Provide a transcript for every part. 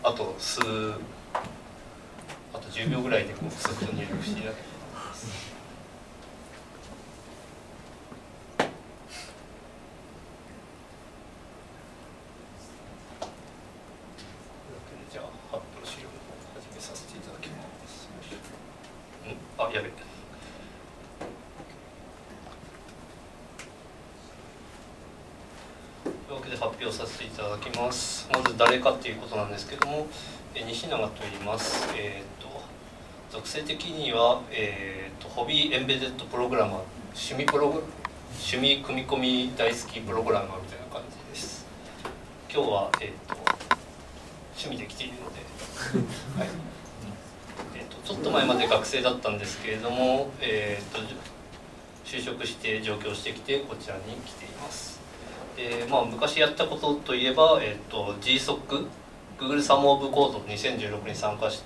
あと10秒ぐらいでスッと入力していただければと思います。じゃあ発表資料を始めさせていただきます。あ、やべ。というわけで発表させていただきます。まず誰かっていうことなんですけども、西永と言います。属性的には、ホビーエンベデッドプログラマー、趣味組み込み大好きプログラマーみたいな感じです。今日は、趣味で来ているので、はい、ちょっと前まで学生だったんですけれども、就職して上京してきてこちらに来ています。昔やったことといえば、GSOC Google Sum of Code 2016に参加して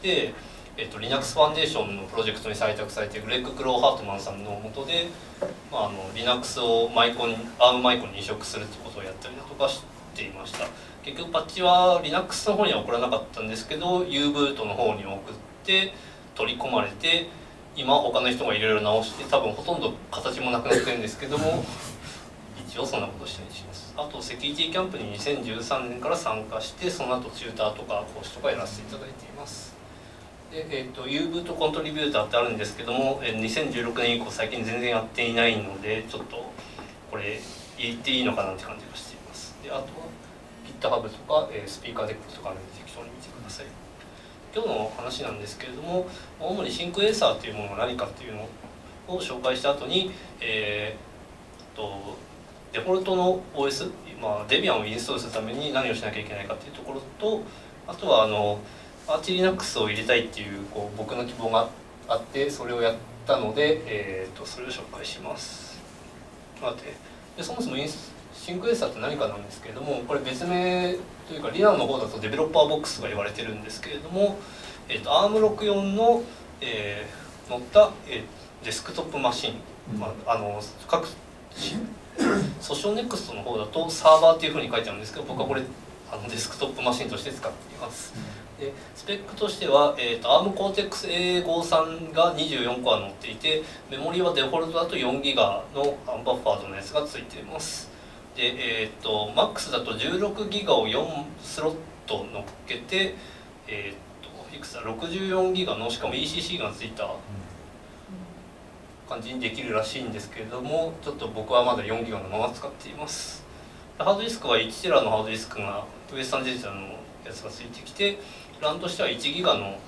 、Linux ファンデーションのプロジェクトに採択されているグレッグ・クローハートマンさんの下で、Linux をARM マイコンに移植するってことをやったりだとかしていました。結局パッチは Linux の方には送らなかったんですけど U-Boot の方に送って取り込まれて、今他の人がいろいろ直して多分ほとんど形もなくなってるんですけども一応そんなことをしたりします。あとセキュリティキャンプに2013年から参加して、その後チューターとか講師とかやらせていただいています。で、U-Boot コントリビューターってあるんですけども、2016年以降最近全然やっていないので、ちょっとこれ言っていいのかなって感じがしています。で、あとは GitHub とか、スピーカーデックとかあるので適当に見てください。今日の話なんですけれども、主にシンクエーサーというものが何かっていうのを紹介した後に、デフォルトの OS、デビアンをインストールするために何をしなきゃいけないかっていうところと、あとはアーチ Linux を入れたいっていう、僕の希望があってそれをやったので、それを紹介します。でそもそもシンクエーサーって何かなんですけれども、これ別名というかリナの方だとデベロッパーボックスが言われてるんですけれども、ARM64 の、乗った、デスクトップマシン、各ソシオネクストの方だとサーバーっていうふうに書いてあるんですけど、僕はこれデスクトップマシンとして使っています。でスペックとしては、ARM Cortex-A53 が24個は載っていて、メモリはデフォルトだと 4GB のアンバッファードのやつがついています。で、MAX だと 16GB を4スロット乗っけて、いくつだ 64GB のしかも ECC がついた感じにできるらしいんですけれども、ちょっと僕はまだ 4GB のまま使っています。ハードディスクは 1TB のハードディスクがウエスタンデジタルのやつがついてきて、RAMとしては 1GB の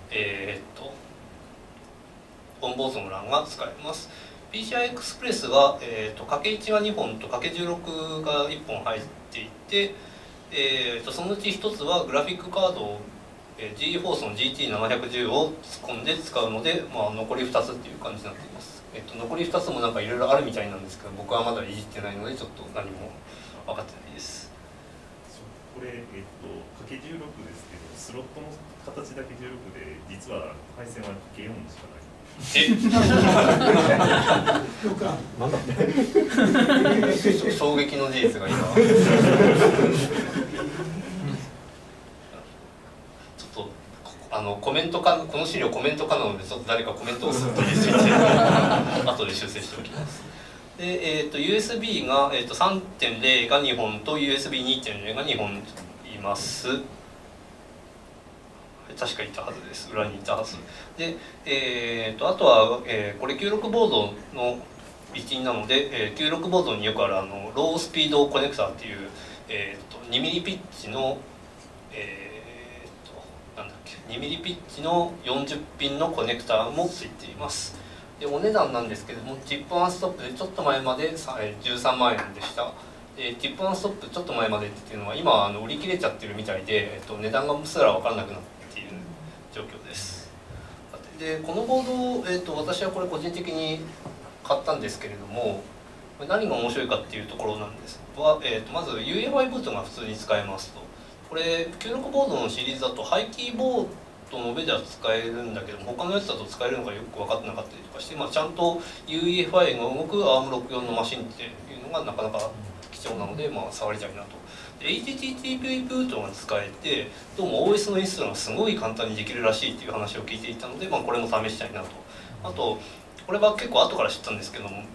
オンボードの欄が使えます。PCI Express が、×1 が2本と ×16 が1本入っていて、そのうち1つはグラフィックカードを、GeForce の GT710 を突っ込んで使うので、残り2つっていう感じになっています。残り2つもなんかいろいろあるみたいなんですけど、僕はまだいじってないのでちょっと何も分かってないです。 これ、×16ですけど、スロットの形だけ16で、実は配線は×4しかない。 なんだ衝撃の事実が今ちょっとコメントか、この資料コメントかなので、ちょっと誰かコメントをするといいです後で修正しておきます。で、USB が、3.0 が2本と USB2.0 が2本います。確かいたはずです。裏にいたはずで、あとは、これ96ボードの一員なので、96ボードによくあるロースピードコネクターっていう、2ミリピッチの、2ミリピッチの40ピンのコネクターもついています。でお値段なんですけれども、チップワンストップでちょっと前まで13万円でした。チップワンストップちょっと前までっていうのは今売り切れちゃってるみたいで、値段がすら分からなくなっている状況です。でこのボードを、私はこれ個人的に買ったんですけれども、何が面白いかっていうところなんですが、まず UEFI ブートが普通に使えますと。これ96ボードのシリーズだとハイキーボードの上では使えるんだけども、他のやつだと使えるのかよく分かってなかったりとかして、ちゃんと UEFI が動く ARM64 のマシンっていうのがなかなか貴重なので、触りたいなと。で HTTP ブートが使えて、どうも OS のインストールがすごい簡単にできるらしいっていう話を聞いていたので、これも試したいなと。あとこれは結構後から知ったんですけども、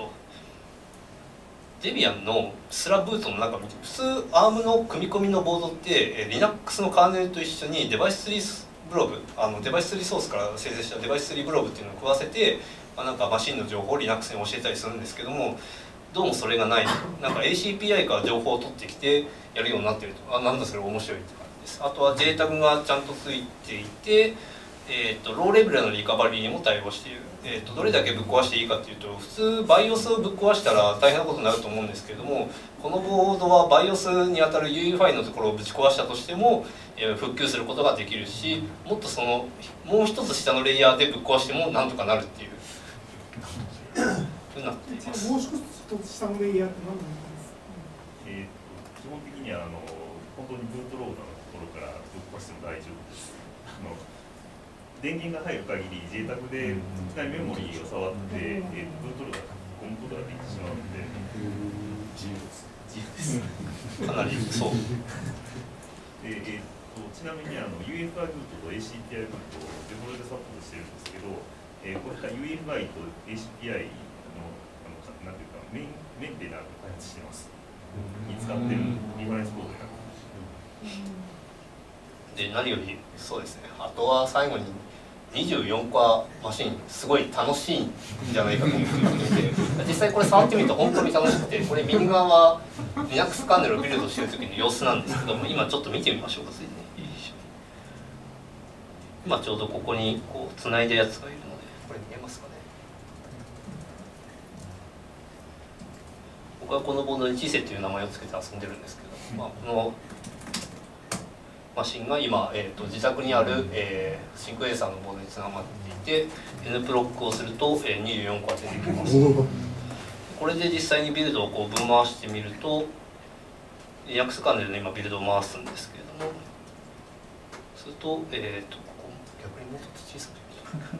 デビアンのスラブートの中を見て、普通 ARM の組み込みのボードって、Linux のカーネルと一緒にデバイスツリーブログ、デバイスツリーソースから生成したデバイスツリーブログっていうのを食わせて、なんかマシンの情報を Linux に教えたりするんですけども、どうもそれがない。なんか ACPI から情報を取ってきてやるようになっていると。なんだそれ面白いって感じです。あとは JTAG がちゃんとついていて、ローレベルのリカバリーにも対応している。どれだけぶっ壊していいかっていうと、普通 BIOS をぶっ壊したら大変なことになると思うんですけれども、このボードは BIOS にあたる UEFI のところをぶち壊したとしても、復旧することができるし、もっともう一つ下のレイヤーでぶっ壊してもなんとかなるっていうふうになっています。 もう一つ下のレイヤーって何なんですか？ 基本的には本当にブートローダーのところからぶっ壊しても大丈夫です。電源が入る限り JTAG でいきなりメモリーを触って、ブートローダーを込むことができてしまうので自由です。自由です。 かなりそう。 でちなみにUEFI ブートと ACPI ブートをデフォルトでサポートしてるんですけど、これから UEFI と ACPI なんていうかメンテナーが開発してます。に使ってるリファレンスコードが。 で何よりそうですね。あとは最後に24コアマシンすごい楽しいんじゃないかと思っていて、実際これ触ってみると本当に楽しくて、これ右側は Linux カーネルをビルドしている時の様子なんですけども、今ちょっと見てみましょうか。ついでに今ちょうどここにこうつないでるやつがいるので、これ見えますかね。僕はこのボードにチセという名前を付けて遊んでるんですけど、このマシンが今、自宅にある、シンクエーサーのボードにつながっていて、N プロックをすると、24個が出てきます。これで実際にビルドをこう分回してみると、Linux カーネルの今ビルドを回すんですけれども、すると、ここ逆にもうちょっと小さくできる。ちょっと待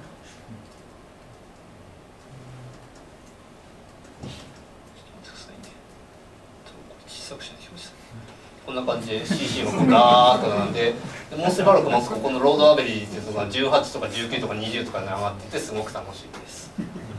ってくださいね。小さくしないで表示。こんな感じで CC がガーッと並んで、もうしばらく待つとこのロードアベリーっていうのが18とか19とか20とかに上がっててすごく楽しいです。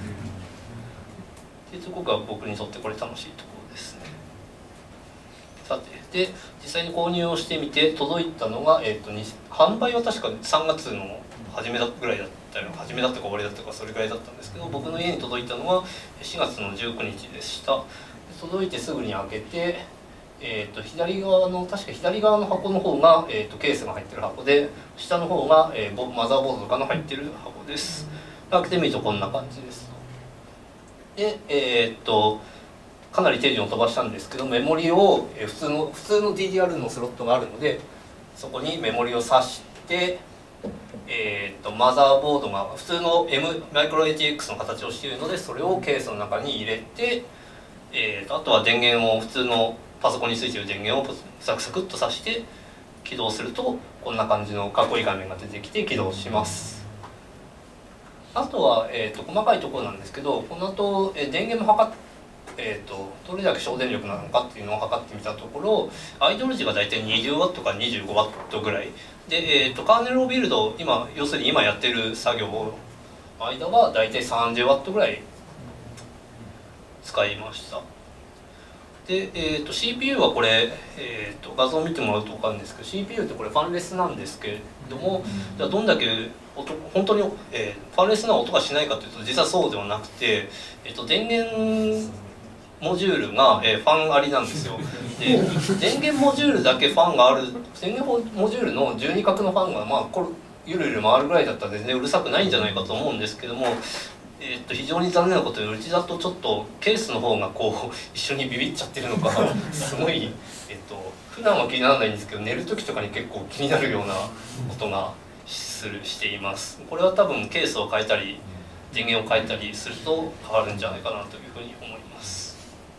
っていうところが僕にとってこれ楽しいところですね。さて、で実際に購入をしてみて届いたのが、販売は確か3月の初めだぐらいだったよ、初めだったか終わりだったかそれぐらいだったんですけど、僕の家に届いたのは4月の19日でした。届いてすぐに開けて、左側の確か左側の箱の方が、ケースが入ってる箱で、下の方が、マザーボードとかの入ってる箱です。開けてみるとこんな感じです。で、かなり手順を飛ばしたんですけど、メモリを、普通の DDR のスロットがあるので、そこにメモリを挿して、マザーボードが普通のマイクロ ATX の形をしているので、それをケースの中に入れて、あとは電源を普通のパソコンについている電源をサクサクっと挿して起動するとこんな感じの囲い画面が出てきて起動します。あとは、細かいところなんですけど、この後、電源も測っどれだけ省電力なのかっていうのを測ってみたところ、アイドル時が大体 20W から 25W ぐらいで、カーネルをビルド要するに今やってる作業の間は大体 30W ぐらい使いました。で、CPU はこれ、画像を見てもらうと分かるんですけど、 CPU ってこれファンレスなんですけれども、じゃあどんだけ本当に、ファンレスな音がしないかというと実はそうではなくて、電源モジュールが、ファンありなんですよ。で電源モジュールだけファンがある、電源モジュールの12角のファンがこれゆるゆる回るぐらいだったら全然うるさくないんじゃないかと思うんですけども、非常に残念なことにうちだとちょっとケースの方がこう一緒にビビっちゃってるのかすごい、普段は気にならないんですけど、寝る時とかに結構気になるような音がしています。これは多分ケースを変えたり電源を変えたりすると変わるんじゃないかなというふうに思います。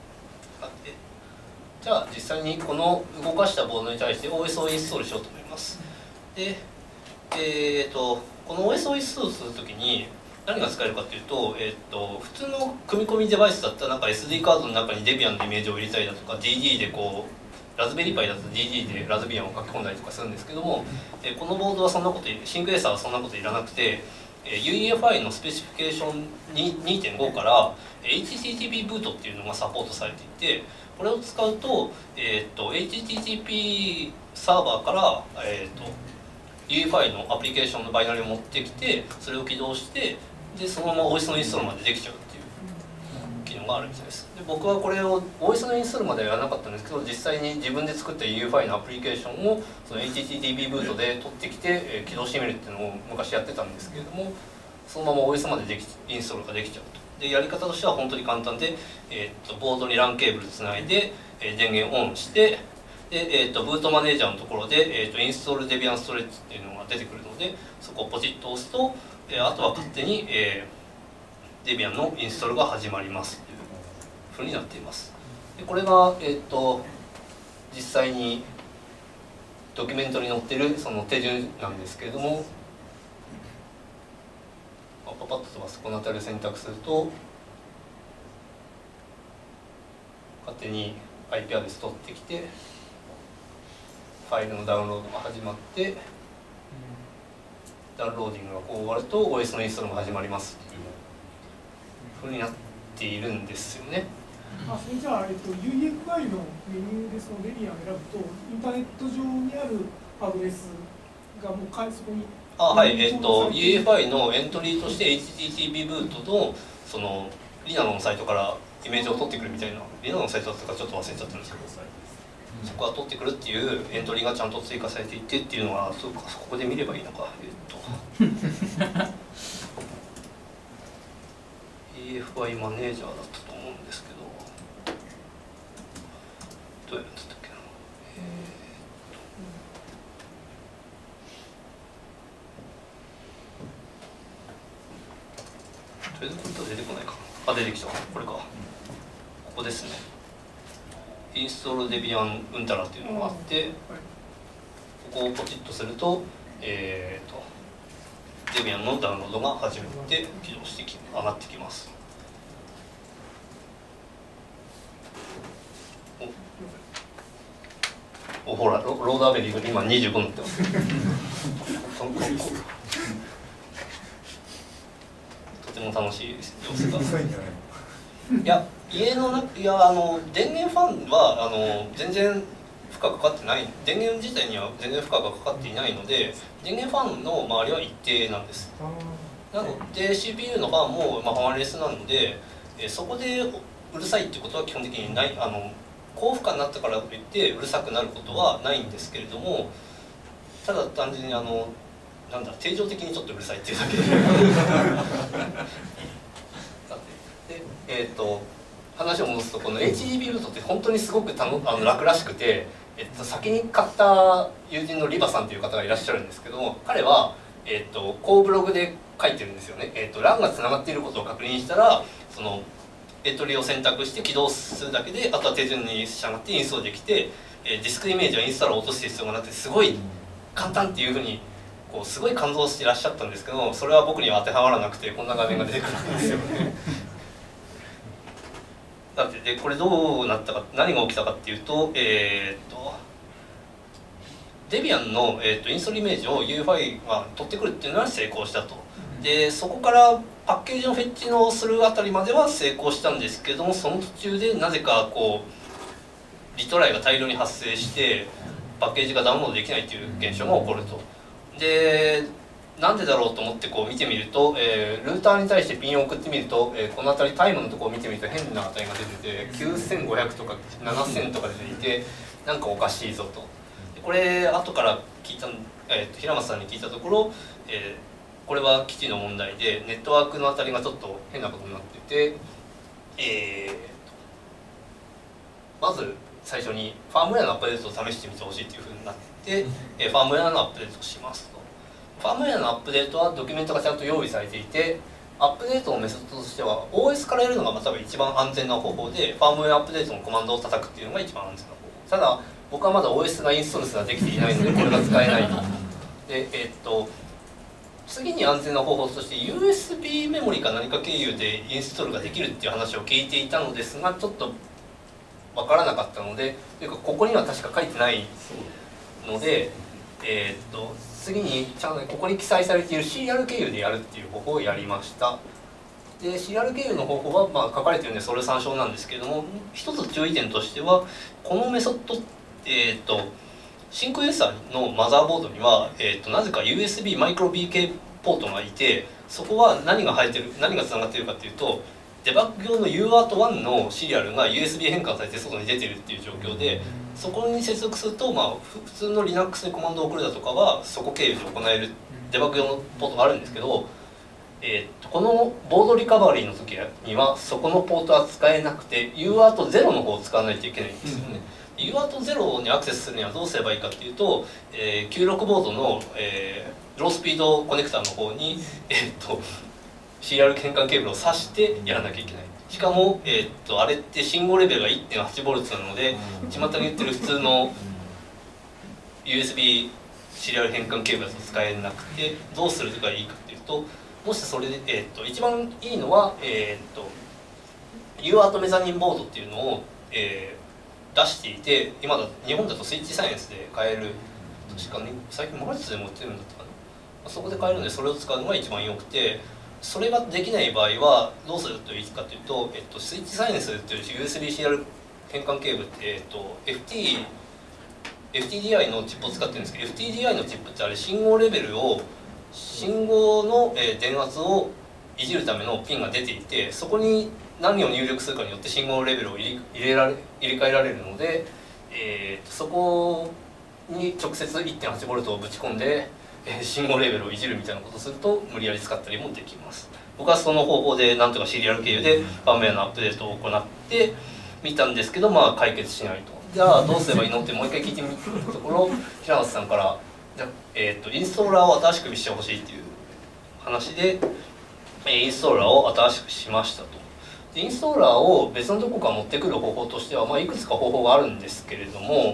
じゃあ実際にこの動かしたボードに対して OS をインストールしようと思います。で、この OS をインストールするときに何が使えるかというと、普通の組み込みデバイスだったらなんか SD カードの中に Debian のイメージを入れたりだとか DD でこうラズベリーパイだと DD でラズビアンを書き込んだりとかするんですけども、このボードはそんなことシンクエーサーはそんなこといらなくて、UEFI のスペシフィケーション 2.5 から HTTP ブートっていうのがサポートされていて、これを使うと、HTTP サーバーから、UEFI のアプリケーションのバイナリを持ってきて、それを起動してでそのまま OS のインストールまでできちゃうっていう機能があるみたいです。で僕はこれを OS のインストールまではやらなかったんですけど、実際に自分で作った UEFI のアプリケーションをその HTTP ブートで取ってきて、起動してみるっていうのを昔やってたんですけれども、そのまま OS までインストールができちゃうと。でやり方としては本当に簡単で、ボードに LAN ケーブルつないで、電源オンしてで、ブートマネージャーのところで、インストールデビアンストレッジっていうのが出てくるので、そこをポチッと押すと、あとは勝手に、デビアンのインストールが始まりますというふうになっています。でこれが、実際にドキュメントに載っているその手順なんですけれども、パパッと飛ばすこの辺りを選択すると勝手に IP アドレス取ってきてファイルのダウンロードが始まって、ダウンローディングがこう終わると OS のインストールが始まりますというふうになっているんですよね。 それじゃあ、UEFI のメニューでそのデビアンを選ぶと、インターネット上にあるアドレスがもうそこに。 はい、UEFI のエントリーとして HTTP ブートのそのリナのサイトからイメージを取ってくるみたいな、リナのサイトだったかちょっと忘れちゃったんですけど、そこは取ってくるっていうエントリーがちゃんと追加されていてっていうのは、そうか、ここで見ればいいのか。EFI マネージャーだったと思うんですけど、どうやってたっけな。とりあえずこれと出てこないかな。出てきた。これか。ここですね。インストールデビアンウンタラっていうのがあって、ここをポチッとすると、デビアンのダウンロードが始まって起動して上がってきます。ほら、ロードアベリーが今25になってます。とても楽しい様子が。いや、電源ファンは全然負荷かかってない、電源自体には全然負荷がかかっていないので、電源ファンの周りは一定なんです。なので CPU のファンもファンレスなので、そこでうるさいってことは基本的にない。高負荷になったからといってうるさくなることはないんですけれども、ただ単純に定常的にちょっとうるさいっていうだけで話を戻すと、この HTTP ブートって本当にすごく楽らしくて、先に買った友人のリバさんという方がいらっしゃるんですけども、彼は、こうブログで書いてるんですよね。LAN がつながっていることを確認したら、そのエントリーを選択して起動するだけで、あとは手順に従ってインストールできて、ディスクイメージはインストールを落とす必要がなくてすごい簡単っていうふうにすごい感動していらっしゃったんですけど、それは僕には当てはまらなくて、こんな画面が出てくるんですよね。だってでこれどうなったか、何が起きたかっていうと、デビアンの、インストールイメージを UEFI が取ってくるっていうのは成功したと。でそこからパッケージのフェッチのするあたりまでは成功したんですけども、その途中でなぜかリトライが大量に発生してパッケージがダウンロードできないという現象が起こると。でなんでだろうと思って見てみると、ルーターに対してピンを送ってみると、この辺りタイムのところを見てみると変な値が出てて9500とか7000とか出ていて、なんかおかしいぞと。これ後から聞いた、平松さんに聞いたところ、これは基地の問題でネットワークのあたりがちょっと変なことになってて、まず最初にファームウェアのアップデートを試してみてほしいというふうになって、ファームウェアのアップデートをしますと。ファームウェアのアップデートはドキュメントがちゃんと用意されていて、アップデートのメソッドとしては OS からやるのが多分一番安全な方法で、ファームウェアアップデートのコマンドを叩くっていうのが一番安全な方法。ただ僕はまだ OS がインストールすらできていないのでこれが使えないと。で次に安全な方法として USB メモリか何か経由でインストールができるっていう話を聞いていたのですが、ちょっと分からなかったので、というかここには確か書いてないので、次にちゃんとここに記載されている CR 経由でやるっていう方法をやりました。で CR 経由の方法はまあ書かれているのでそれ参照なんですけれども、一つ注意点としてはこのメソッドシンクユーザーのマザーボードには、なぜか USB マイクロ BK ポートがいて、そこは何がつながっているかというと、デバッグ用の UART1 のシリアルが USB 変換されて外に出ているっていう状況で、そこに接続すると、まあ、普通の Linux にコマンドを送るだとかはそこ経由で行えるデバッグ用のポートがあるんですけど、このボードリカバリーの時にはそこのポートは使えなくて UART0 の方を使わないといけないんですよね。UART0 にアクセスするにはどうすればいいかっていうと、96ボードの、ロースピードコネクタの方に、CR 変換ケーブルを挿してやらなきゃいけない。しかも、あれって信号レベルが 1.8V なので、巷に言ってる普通の USB シリアル変換ケーブルだと使えなくて、どうするがいいかっていうと、もしそれで、一番いいのは、UART メザニンボードっていうのを、出していて、日本だとスイッチサイエンスで買える、確かに最近マルチでも売ってるんだったかな、そこで買えるのでそれを使うのが一番よくて、それができない場合はどうするといいかというと、スイッチサイエンスという USB-CR 変換ケーブルって、FTDI のチップを使ってるんですけど、 FTDI のチップってあれ信号の電圧をいじるためのピンが出ていて、そこに何を入力するかによって信号レベルを入れ替えられるので、そこに直接 1.8V をぶち込んで信号レベルをいじるみたいなことをすると無理やり使ったりもできます。僕はその方法でなんとかシリアル経由でファームウェアのアップデートを行ってみたんですけど、まあ解決しないと。じゃあどうすればいいのってもう一回聞いてみたところ、平松さんからインストーラーを新しくしてほしいっていう話で、インストーラーを新しくしましたと。インストーラーを別のどこか持ってくる方法としては、まあ、いくつか方法があるんですけれども、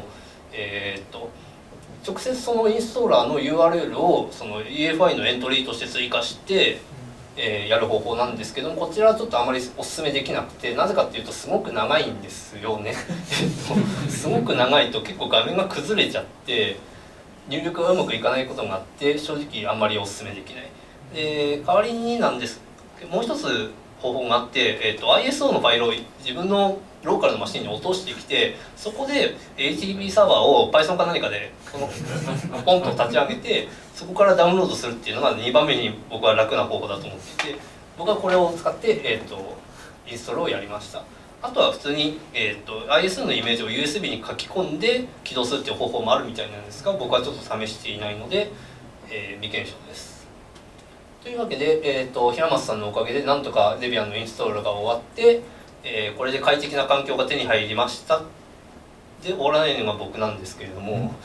直接そのインストーラーの URL をその EFI のエントリーとして追加して、やる方法なんですけども、こちらはちょっとあまりお勧めできなくて、なぜかっていうとすごく長いんですよねすごく長いと結構画面が崩れちゃって入力がうまくいかないことがあって、正直あんまりお勧めできない。代わりになんですもう一つ方法があって、ISO のファイルを自分のローカルのマシンに落としてきて、そこで HTTP サーバーを Python か何かでポンと立ち上げて、そこからダウンロードするっていうのが2番目に僕は楽な方法だと思っていて、僕はこれを使って、インストールをやりました。あとは普通に、ISO のイメージを USB に書き込んで起動するっていう方法もあるみたいなんですが、僕はちょっと試していないので、未検証です。というわけで、平松さんのおかげでなんとかデビアンのインストールが終わって、これで快適な環境が手に入りましたで終わらないのが僕なんですけれども、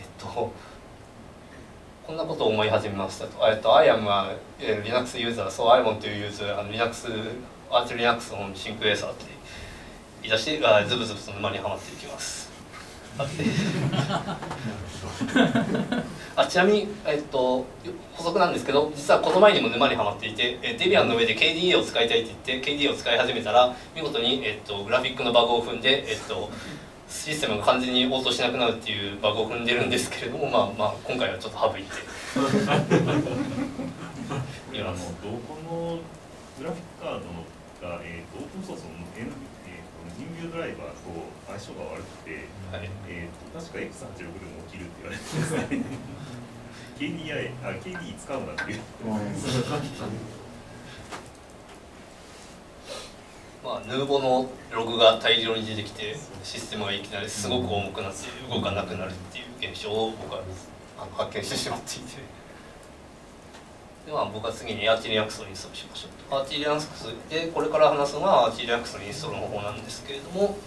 こんなことを思い始めましたと。I am a Linux user, so I want to use Linux, Arch Linux on SyncUSA って言い出して、ズブズブと沼にはまっていきます。ちなみに、補足なんですけど、実はこの前にも沼にはまっていて、デビアンの上で KDE を使いたいって言って KDE を使い始めたら見事に、グラフィックのバグを踏んで、システムが完全に応答しなくなるっていうバグを踏んでるんですけれども、まあ今回はちょっと省いていやどこのグラフィックカードのが、オープンソースの人ビュードライバーと相性が悪くて、はい、確か X86 でも起きるって言われてますねKDE 使うなっていうまあ、ヌーボのログが大量に出てきてシステムがいきなりすごく重くなって動かなくなるっていう現象を僕は発見してしまっていて、では僕は次にアーチリラックスをインストールしましょうと。アーチリラックスでこれから話すのはアーチリラックスのインストールの方法なんですけれども、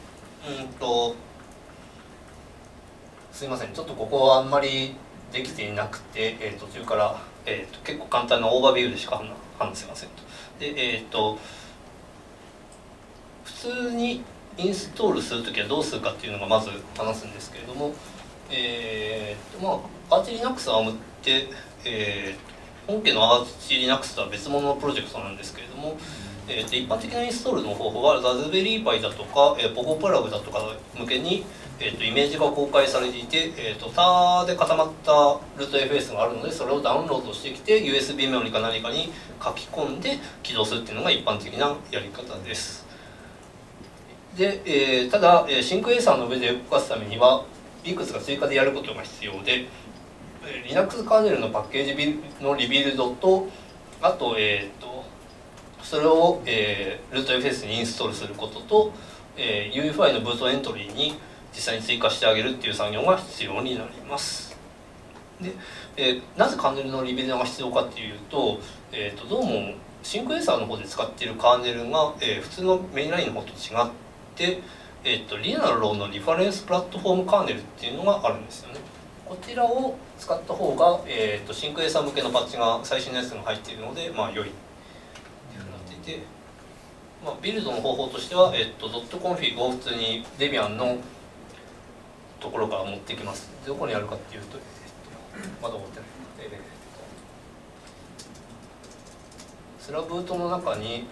すいません、ちょっとここはあんまりできていなくて、途中から、結構簡単なオーバービューでしか話せませんと。で普通にインストールするときはどうするかっていうのがまず話すんですけれども、アーチリナックスはって、本家のアーチリナックスとは別物のプロジェクトなんですけれども、 一般的なインストールの方法はラズベリーパイだとか、ポコプラグだとか向けに、イメージが公開されていて、他で固まったルート FS があるので、それをダウンロードしてきて USB メモリか何かに書き込んで起動するっていうのが一般的なやり方です。で、ただシンクエーサーの上で動かすためにはいくつか追加でやることが必要で、Linux カーネルのパッケージのリビルドと、あと、それを、ルート FS にインストールすることと、UEFI のブートエントリーに実際に追加してあげるっていう作業が必要になります。で、なぜカーネルのリビルドが必要かっていうと、どうもシンクエーサーの方で使っているカーネルが、普通のメインラインの方と違って、リナローのリファレンスプラットフォームカーネルっていうのがあるんですよね。こちらを使った方が、シンクエーサー向けのパッチが最新のやつが入っているので、良いっていうふうになっていて、ビルドの方法としては、ドットコンフィグを普通にデビアンのところから持ってきます。どこにあるかっていうと、まだ持ってない。スラブートの中に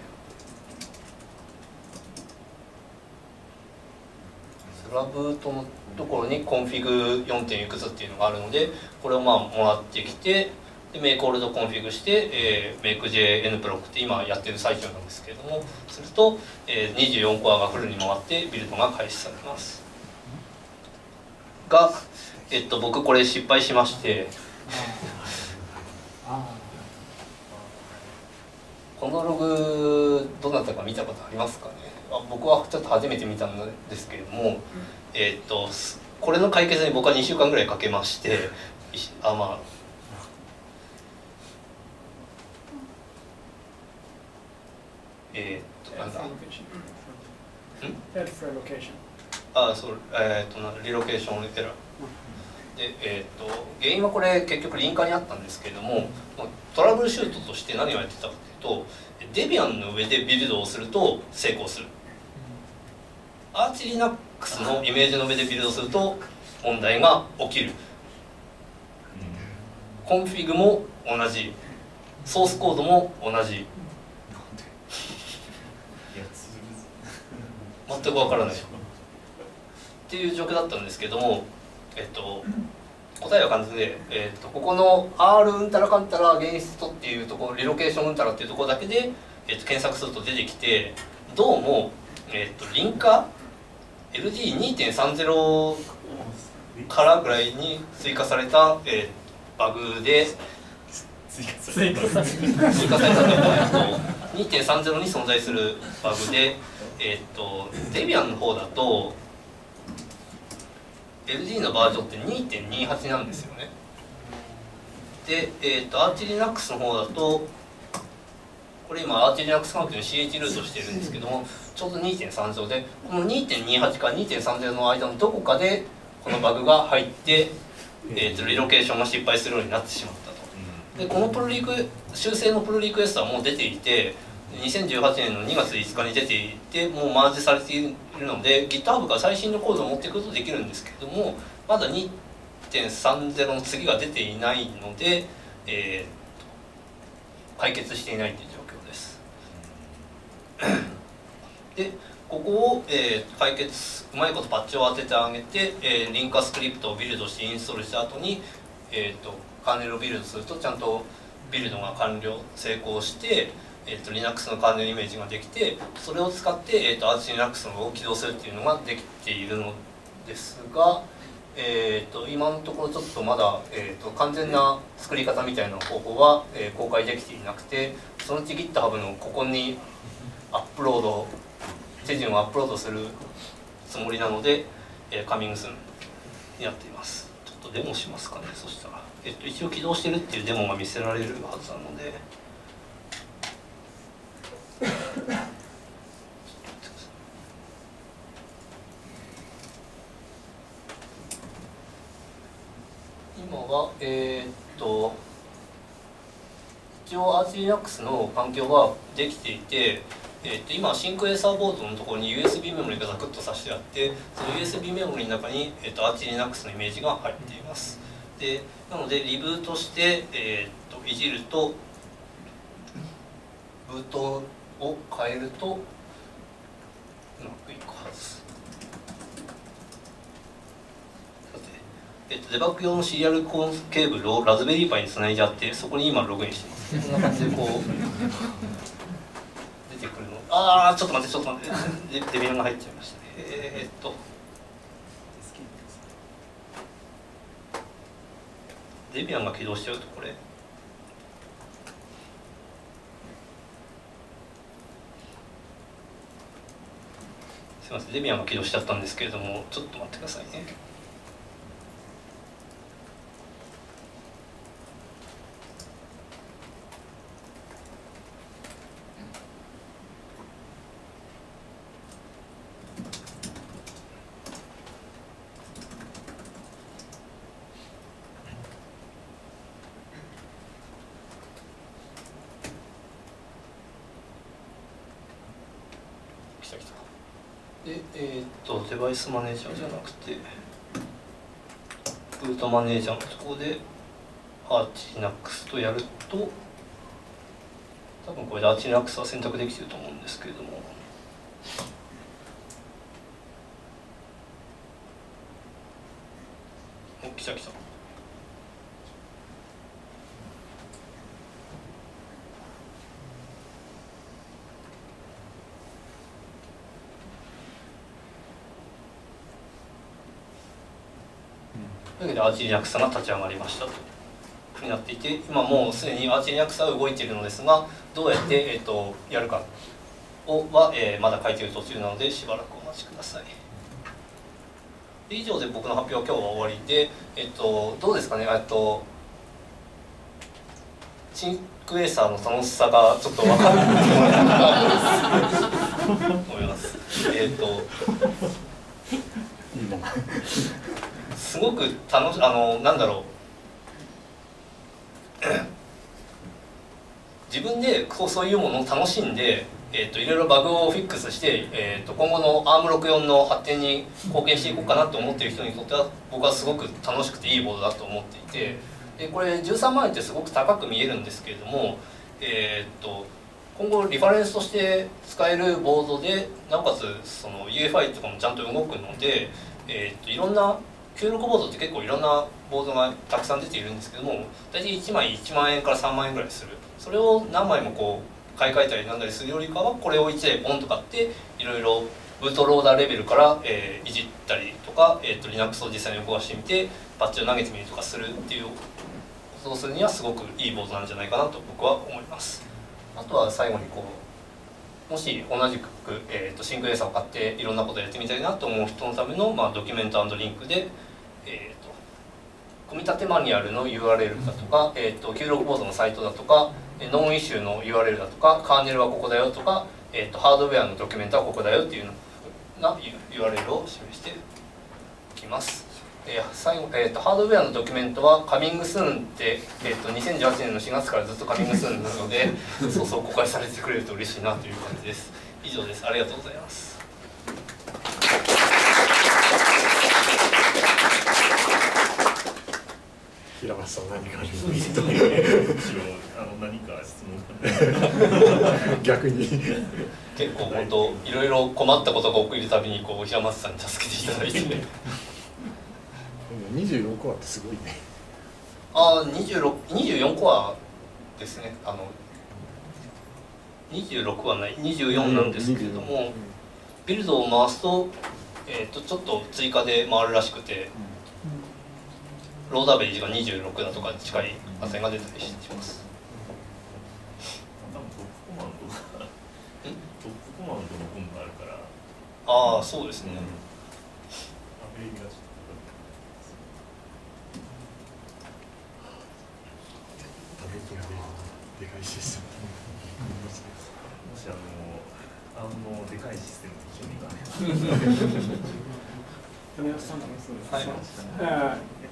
スラブートのところにコンフィグ 4. 点いくつっていうのがあるので、これをもらってきて、でメイクオールドコンフィグして、メイク JN プロックって今やってる最中なんですけれども、すると、24コアがフルに回ってビルドが開始されますが、僕これ失敗しましてこのログどなたか見たことありますかね。僕はちょっと初めて見たんですけれども、これの解決に僕は2週間ぐらいかけまして、なんだそう、リロケーションエラーで、原因はこれ結局リンカーにあったんですけれども、トラブルシュートとして何をやってたかというと、デビアンの上でビルドをすると成功する、アーチリナックスのイメージの上でビルドすると問題が起きる、コンフィグも同じ、ソースコードも同じ、全くわからないっていう状況だったんですけども、答えは簡単で、ここの R うんたらかんたらアゲインストっていうところ、リロケーションうんたらっていうところだけで、検索すると出てきて、どうも、リンカ LD2.30 からぐらいに追加された、バグで追加された2.30 に存在するバグで、デビアンの方だとLD のバージョンって 2.28 なんですよね。で、アーチリナックスの方だと、これ今アーチリナックスカウントに CH ルートしてるんですけども、ちょうど 2.30 で、この 2.28 から 2.30 の間のどこかでこのバグが入って、リロケーションが失敗するようになってしまったと。で、この修正のプルリクエストはもう出ていて、2018年の2月5日に出ていて、もうマージされているので GitHub から最新のコードを持ってくるとできるんですけれども、まだ 2.30 の次が出ていないので、解決していないという状況です。で、ここを、うまいことパッチを当ててあげて、リンカースクリプトをビルドしてインストールした後に、カーネルをビルドするとちゃんとビルドが成功して、Linux のカーネルイメージができて、それを使って、アーチ Linux を起動するっていうのができているのですが、今のところちょっとまだ、完全な作り方みたいな方法は、公開できていなくて、そのうち GitHub のここに手順をアップロードするつもりなので、カミングスンになっています。ちょっとデモしますかね。そしたら、一応起動してるっていうデモが見せられるはずなので。今は一応アーチ Linux の環境はできていて、今シンクエーサーボードのところに USB メモリがザクッと挿してあって、その USB メモリの中に、アーチ Linux のイメージが入っています。でなのでリブートして、いじるとブートを変えるとうまくいくはず。さて、デバッグ用のシリアルコンケーブルをラズベリーパイにつないであって、そこに今ログインしてます。こんな感じでこう出てくるの。ああ、ちょっと待って、デビアンが入っちゃいましたね。デビアンが起動しちゃうとこれ。すみません、デビアンが起動しちゃったんですけれども、ちょっと待ってくださいね。で、デバイスマネージャーじゃなくてブートマネージャーのところでアーチ Linux とやると、多分これでアーチ Linux は選択できていると思うんですけれども、お、来た。というわけでアーチ Linux が立ち上がりましたというふうになっていて、今もうすでにアーチ Linux は動いているのですが、どうやって、やるかは、まだ書いている途中なのでしばらくお待ちください。で、以上で僕の発表は今日は終わりで、どうですかね、シンクエーサーの楽しさがちょっと分かると思います。すごく楽しなんだろう自分でそういうものを楽しんで、いろいろバグをフィックスして、今後の ARM64 の発展に貢献していこうかなと思っている人にとっては僕はすごく楽しくていいボードだと思っていて、でこれ13万円ってすごく高く見えるんですけれども、今後リファレンスとして使えるボードで、なおかつその UEFI とかもちゃんと動くので、いろんな96ボードって結構いろんなボードがたくさん出ているんですけども、大体1枚1万円から3万円ぐらいする。それを何枚もこう買い替えたりなんだりするよりかは、これを1台ポンと買っていろいろブートローダーレベルから、いじったりとか、Linux を実際に動かしてみてパッチを投げてみるとかするっていうことをするにはすごくいいボードなんじゃないかなと僕は思います。あとは最後にこう、もし同じく、シンクエーサーを買っていろんなことをやってみたいなと思う人のための、ドキュメント&リンクで、組み立てマニュアルの URL だとか、96ボードのサイトだとか、ノンイシューの URL だとか、カーネルはここだよとか、ハードウェアのドキュメントはここだよっていうような URL を示しておきます。最後、ハードウェアのドキュメントはカミングスーンって、2018年の4月からずっとカミングスーンなのでそうそう公開されてくれると嬉しいなという感じです。以上です。ありがとうございます。 平松さん、何かありますか？何か質問逆に結構本当いろいろ困ったことが起きるたびにこう平松さんに助けていただいて 24コアってすごいね。 ああ、24コアですね。26はない、24なんですけれども、ビルドを回すと、ちょっと追加で回るらしくて、ローダーベリーが26だとか近い値が出たりします。 多分トップコマンドがトップコマンドの本があるから。 ああ、そうですね。 アベリがちょっとでかいシステム。もしでかいシステムに興味があれば。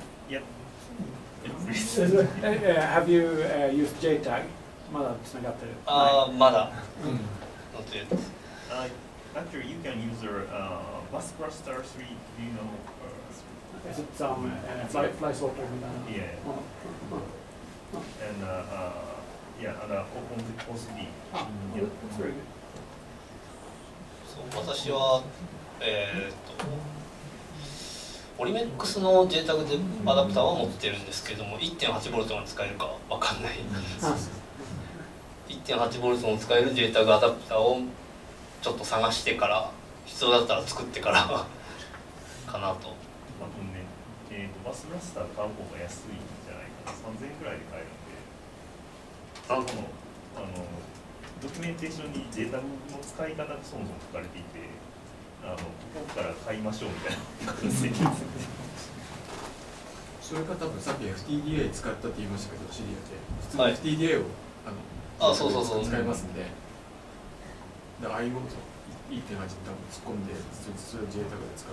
Have you used JTAG? まだつながってる。 まだ。Not yet. Actually, you can use Bus Cluster 3. Do you know? Is it some fly sorter? Yeah. And いや、OCD。 Ah, that's very good. そう私はオリメックスの JTAG アダプターは持ってるんですけども 1.8V が使えるかわかんない 1.8V の使える JTAG アダプターをちょっと探してから必要だったら作ってからかなと。 多分ね、バスラスター買う方が安いんじゃないかな。3000円くらいで買えるんで、 なんかドキュメンテーションに JTAG の使い方がそもそも書かれていて、ここから買いましょうみたいなそれか多分さっき FTDA 使ったって言いましたけど、シリアではい普通に FTDA をそうそうそう使いますんで、だから IO と 1.8 に多分突っ込んで、それを JTAG で使う。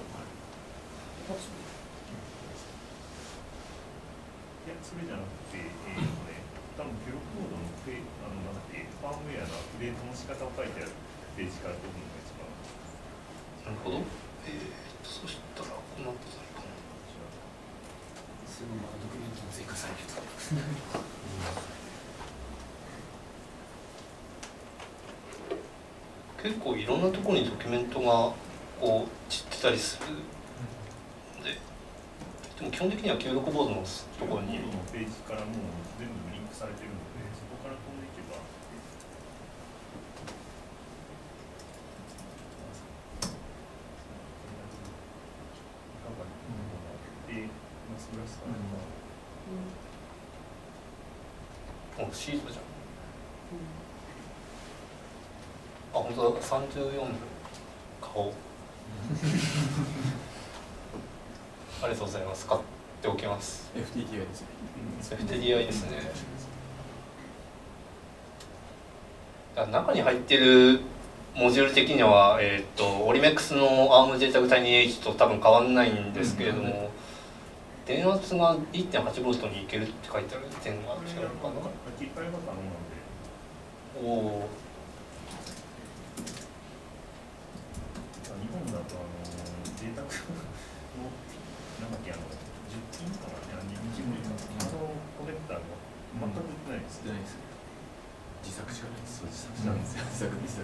いや、それじゃなくて、多分ピロコードのファームウェアのアップデートの仕方を書いてあるページから飛ぶのが一番。 なるほど。そしたらこうなってたのかな。 すぐまだドキュメントも追加されると。 結構いろんなところにドキュメントがこう散ってたりするので、でも基本的には96ボードのところに。 のページからもう全部リンクされてるので、そこから飛んでいけば。 シートじゃん。あ、本当だ、34部顔。ありがとうございます。買っておきます。 FTDI ですね。 FTDI ですね。中に入ってるモジュール的には、オリメックスの ARM JTAG TinyH と多分変わらないんですけれども、電圧が 1.8V にいけるって書いてある点が違うのかな。 切り替えが可能なので。 おお。 日本だとJTAG のなんだっけ10金かな、20分かコネクターが全く売ってないです。 売ってないです。自作しかないです。 そう、自作なんですよ。 自作です。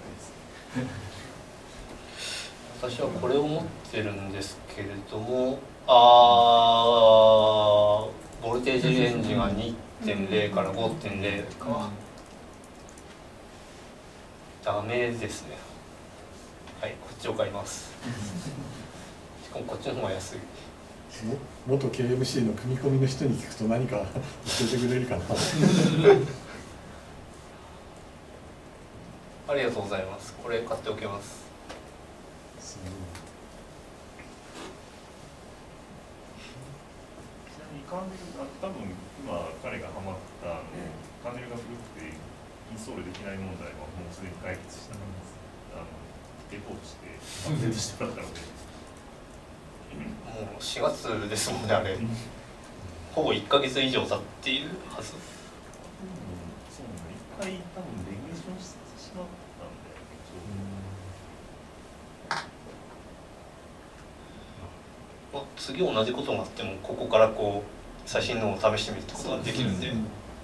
私はこれを持ってるんですけれども、ボルテージレンジが 2.0 から 5.0 か。ダメですね。はい、こっちを買います。しかもこっちの方が安い。 元 KMC の組み込みの人に聞くと何か教えてくれるかな。 ありがとうございます。これ買っておきます。 ちなみにカーネルが多分今彼がハマったカーネルが古くてインストールできない問題はもうすでに解決したので、レポートしてアップデートしてもらったので。 もう4月ですもんね、あれ。ほぼ1ヶ月以上経っているはず。 そうなんだ、一回多分レギュレーションしてしまったんだよね。 次同じことがあってもここからこう最新のを試してみるってことができるんで。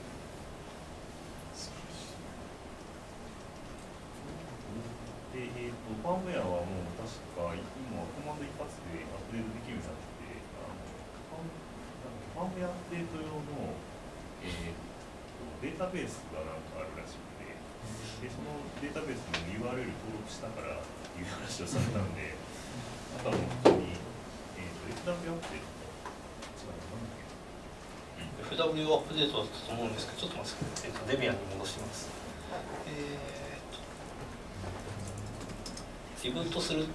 ファームウェアはもう確か今コマンド一発でアップデートできるようになってて、ファームウェアアップデート用の、データベースがなんかあるらしくて、でそのデータベースの URL 登録したからっていう話をされたんで、あとはもう普通に、FW アップデート FW アップデートだったと思うんですけど、ちょっと待ってください。デビアンに戻します。リブートする。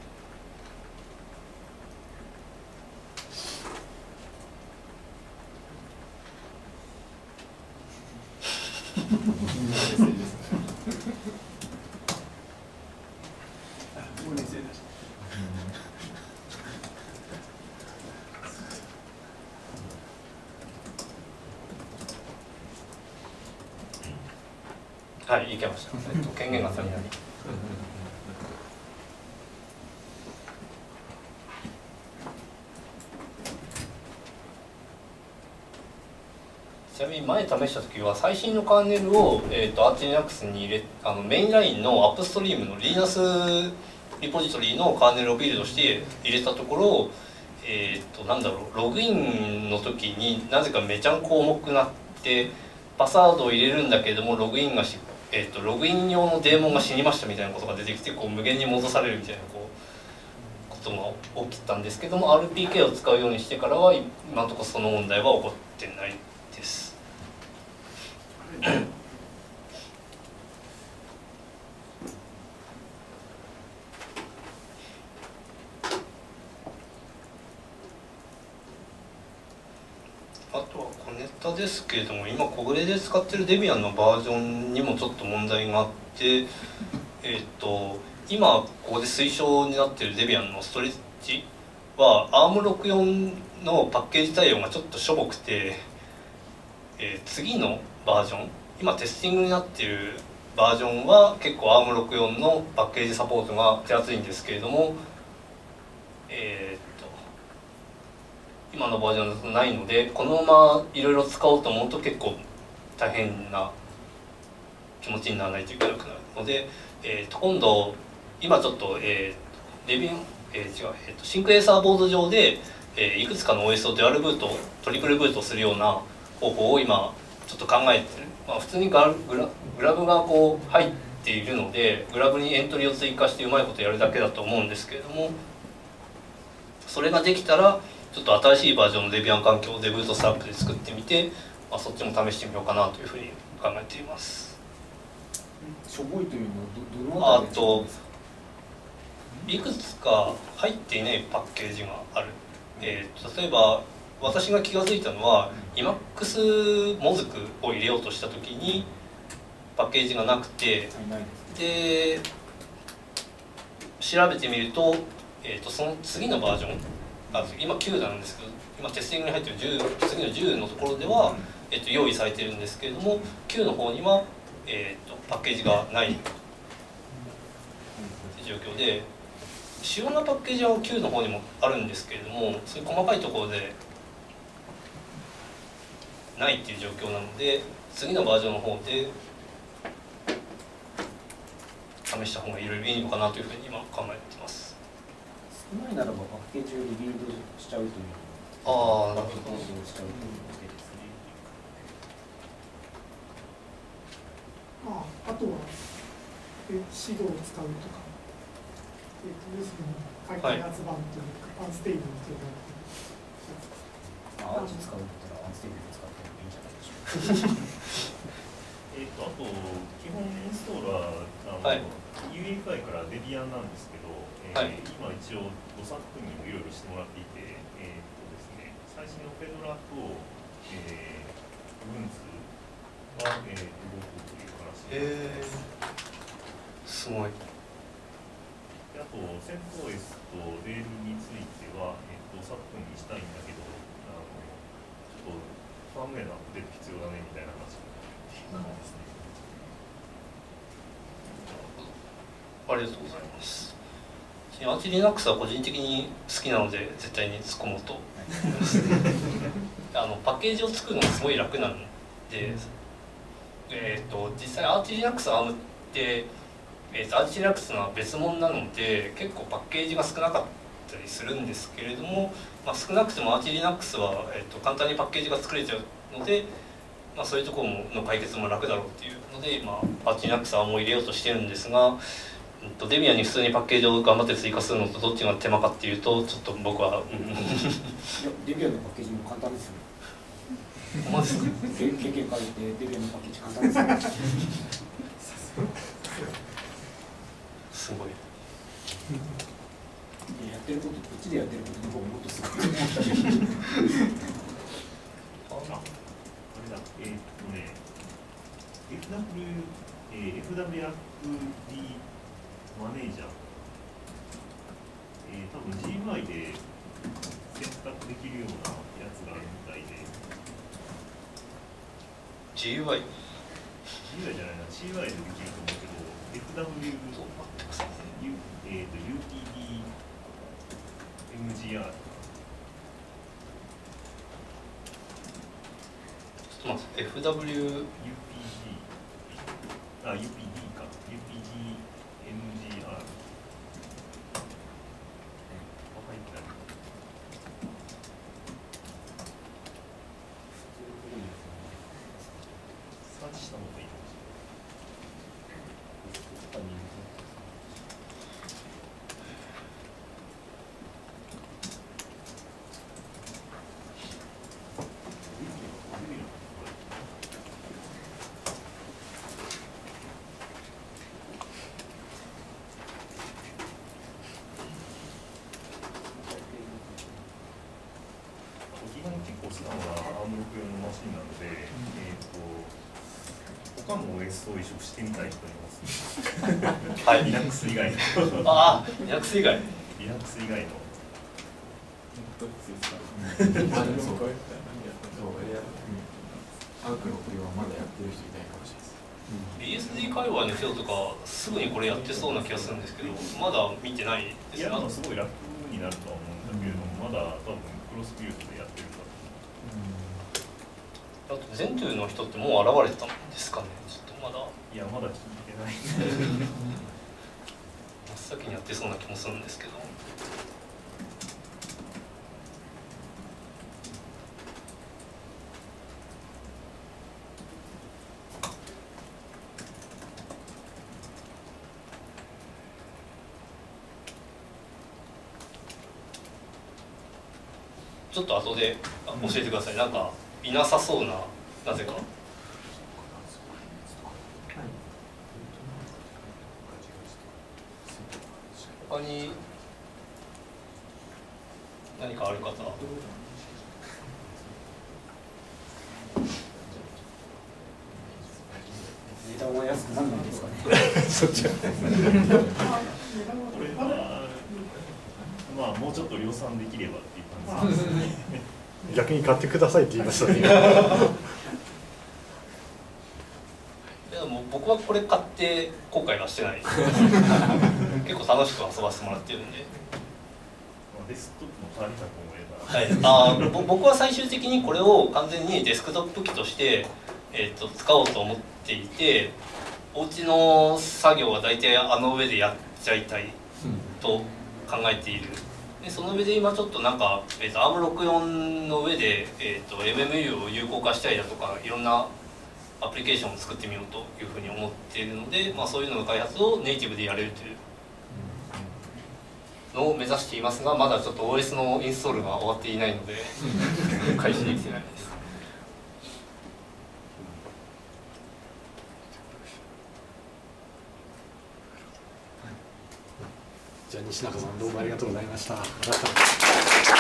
はい、いけました。権限が足りない。 ちなみに前試した時は最新のカーネルを、アーチ Linux に入れメインラインのアップストリームのリーナスリポジトリのカーネルをビルドして入れたところ、なんだろう、ログインの時になぜかめちゃんこ重くなってパスワードを入れるんだけれどもログイン用のデーモンが死にましたみたいなことが出てきて無限に戻されるみたいなことが起きたんですけども RPK を使うようにしてからは今のところその問題は起こってないです。あとはコネタですけれども今これで使ってるデビアンのバージョンにもちょっと問題があって今ここで推奨になっているデビアンのストレッチは ARM64 のパッケージ対応がちょっとしょぼくて、次のバージョン今テスティングになっているバージョンは結構 ARM64 のパッケージサポートが手厚いんですけれども今のバージョンだとないのでこのままいろいろ使おうと思うと結構大変な気持ちにならないといけなくなるので、今度今ちょっと、シンクエーサーボード上で、いくつかの OS をデュアルブートトリプルブートするような方法を今ちょっと考えてる、普通にグラブがこう入っているのでグラブにエントリーを追加してうまいことやるだけだと思うんですけれどもそれができたらちょっと新しいバージョンのデビアン環境をデブートスタップで作ってみて、そっちも試してみようかなというふうに考えています。 しょぼいというのはどのあたりでしょぼいですか？ いくつか入っていないパッケージがある。例えば私が気が付いたのは Emacs モズクを入れようとした時にパッケージがなくてで調べてみると、その次のバージョン今9なんですけど今テスティングに入っている次の10のところでは、用意されているんですけれども9の方には、パッケージがない状況で主要なパッケージは9の方にもあるんですけれどもそういう細かいところでないっていう状況なので次のバージョンの方で試した方がいろいろいいのかなというふうに今考えてます。 少ないならばパッケージをリビルドしちゃうというバックコードをしちゃうというわけですね。 あとは指導を使うとか、要するに開発版というか、アンステーブルというか、 アーチ使うんだったらアンステーブル使ってもいいんじゃないでしょうか。 あと基本インストーラーUEFI からデビアンなんですけど、今一応ご作品にもいろいろしてもらっていて、ですね、最新のフェドラと、Ubuntu は、動くという話ですごい。 あと、CentOS と Rail については、昨今にしたいんだけど、ちょっとファームウェアのアップデート必要だねみたいな話なんですね。 ありがとうございます。アーチ Linux は個人的に好きなので絶対に突っ込もうと思いますパッケージを作るのがすごい楽なんで、実際アーチ Linux アームってアーチ Linux のは別物なので結構パッケージが少なかったりするんですけれども、少なくてもアーチ Linux は、簡単にパッケージが作れちゃうので、そういうところの解決も楽だろうっていうので今アーチ Linux アームを入れようとしてるんですが、デビアンに普通にパッケージを頑張って追加するのとどっちが手間かっていうとちょっと僕はデビアンのパッケージも簡単ですよ。 マジですか？ 経験から言ってデビアンのパッケージ簡単ですよ。 すごい。 やってることこっちでやってることの方がもっとすごい。 あれだFWFD マネージャー、多分 GUI で選択できるようなやつがあるみたいで GUI？ GUI じゃないな、CUI でできると思うけど FWUTDMGR と待って、FW UPD か UPDMGR サーチした方がいいかもしれない。基本結構使うのは ARM6 用のマシンなので、他の OS を移植してみたい人います、 はい。 Linux 以外の。 ああ、Linux 以外。 Linux 以外の。 アークの国はまだやってる人いないかもしれないです。 BSD 界隈の人とかすぐにこれやってそうな気がするんですけど、まだ見てないですね。 いや、すごい楽になるとは思うんだけれども、まだ多分クロスビュードでやってるから。 あとゼントゥの人ってもう現れたんですかね。ちょっとまだ。 いや、まだ聞いてない。 真っ先にやってそうな気もするんですけど。ちょっと後で教えてください。なんかいなさそうな、なぜか。他に何かある方？ 値段は安くなるんですかね。 そっちはこれはまあもうちょっと量産できればっていう感じですね。 逆に買ってくださいって言いましたね。 でも僕はこれ買って後悔はしてない。結構楽しく遊ばせてもらってるんで。 デスクトップも変わりたく思えば。 はい。僕は最終的にこれを完全にデスクトップ機として、使おうと思っていて、お家の作業は大体あの上でやっちゃいたいと考えている。でその上で今ちょっとなんか、ARM64 の上で、MMU を有効化したりだとかいろんなアプリケーションを作ってみようというふうに思っているので、そういうのの開発をネイティブでやれるというのを目指していますが、まだちょっと OS のインストールが終わっていないので開始できてないです。 じゃあ西中さんどうもありがとうございました。